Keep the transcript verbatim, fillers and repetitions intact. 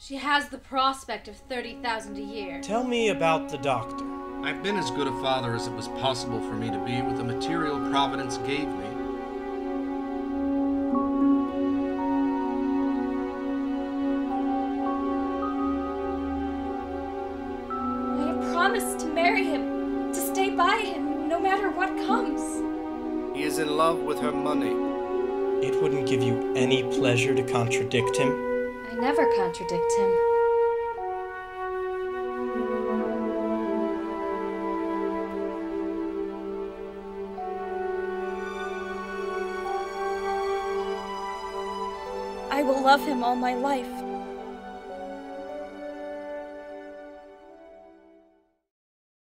She has the prospect of thirty thousand a year. Tell me about the doctor. I've been as good a father as it was possible for me to be with the material Providence gave me. I have promised to marry him, to stay by him, no matter what comes. He is in love with her money. It wouldn't give you any pleasure to contradict him? I never contradict him. I will love him all my life.